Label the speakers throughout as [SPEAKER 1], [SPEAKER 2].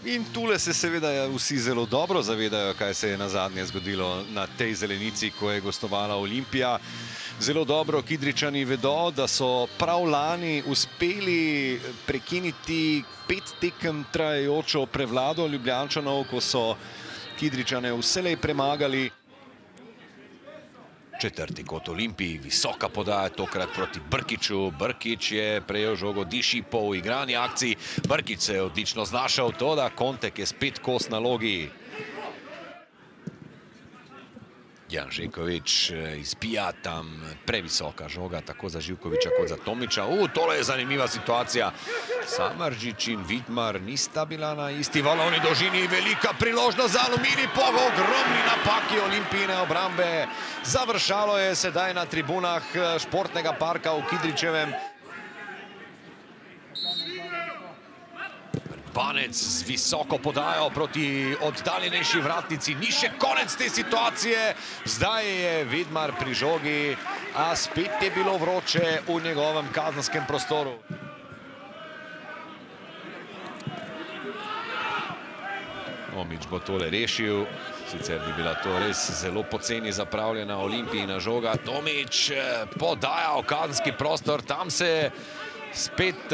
[SPEAKER 1] In tule se seveda vsi zelo dobro zavedajo, kaj se je nazadnje zgodilo na tej zelenici, ko je gostovala Olimpija. Zelo dobro Kidričani vedo, da so prav lani uspeli prekiniti 5 tekem trajajočo prevlado Ljubljančanov, ko so Kidričane vselej premagali. Četrti kot Olimpiji, visoka podaja, tokrat proti Brkiću. Brkić je prejel žogo, diši po uigrani akciji. Brkić se je odlično znašel, to da Kontek je spet kos na logi. Janžekovič izbija tam previsoka žoga, tako za Živkoviča kot za Tomiča. Tole je zanimiva situacija. Samardžić in Vidmar nista bila na isti valovni dolžini. Velika priložnost za Aluminij po ogromni napaki Olimpijine obrambe. Završalo je sedaj na tribunah športnega parka v Kidričevem. Banec z visoko podajo proti oddaljenejši vratnici. Ni še konec te situacije. Zdaj je Vidmar pri žogi, a spet je bilo vroče v njegovem kazenskem prostoru. Tomič bo tole rešil. Sicer bi bila to res zelo poceni zapravljena Olimpijina žoga. Tomič podaja v kazenski prostor. Tam se spet...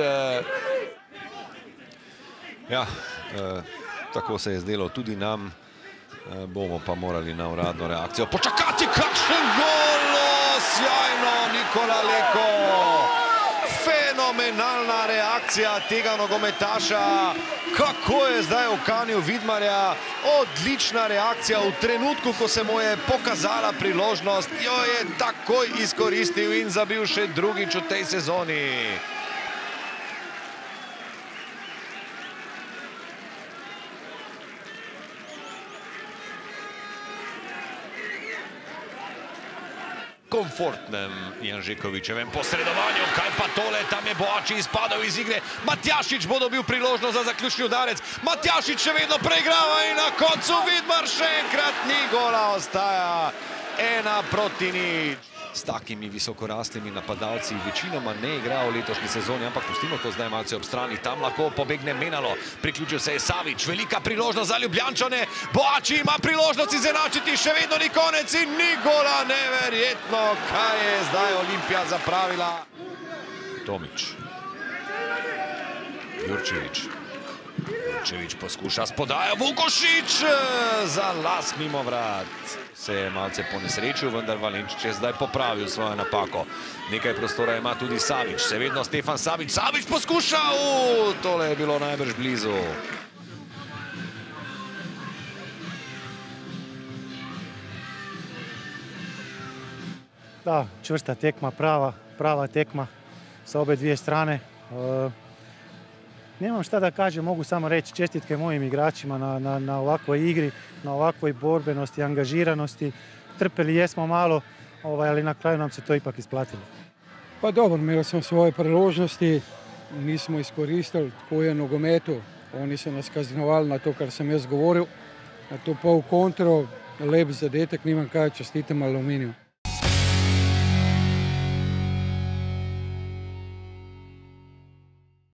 [SPEAKER 1] Ja, tako se je zdelo tudi nam. Bomo pa morali na uradno reakcijo počakati. Kakšen gol! Sjajno, Nikola Leko! Fenomenalna reakcija tega nogometaša. Kako je zdaj ukanil Vidmarja. Odlična reakcija v trenutku, ko se mu je pokazala priložnost. Jo je takoj izkoristil in zabil še drugič v tej sezoni. Komfortnem Janžekovičevem posredovanju. Kaj pa tole? Tam je Boači izpadal iz igre. Matjašič bo dobil priložnost za zaključni udarec. Matjašič še vedno preigrava in na koncu Vidmar še enkrat ni gola. Ostaja 1-0. S takimi visokoraslimi napadalci večinoma ne igra v letošnji sezoni, ampak pustimo to zdaj malce ob strani. Tam lahko pobegne Menalo. Priključil se je Savić. Velika priložnost za Ljubljančane. Boači ima priložnost izenačiti, še vedno ni konec in ni gola. Neverjetno, kaj je zdaj Olimpija zapravila. Tomič. Jurčević. Jurčević poskuša s podajo. Vukošić za las mimo vrat. Se je malce ponesrečil, vendar Valenčič je zdaj popravil svojo napako. Nekaj prostora ima tudi Savić. Se vedno Stefan Savić. Savić poskuša! Tole je bilo najbrž blizu.
[SPEAKER 2] Da, čvrsta tekma, prava tekma sa obe dvije strane. Nemam šta da kažem, mogu samo reći čestitke mojim igračima na ovakvoj igri, na ovakvoj borbenosti, angažiranosti. Trpeli jesmo malo, ali na kraju nam se to ipak isplatilo.
[SPEAKER 3] Pa dobro, imeli smo svoje priložnosti, nismo iskoristili, tako je nogometu. Oni so nas kaznovali na to, kar sem jaz govoril, na to pol kontro, lep zadetek, nimam kaj čestitam Aluminiju.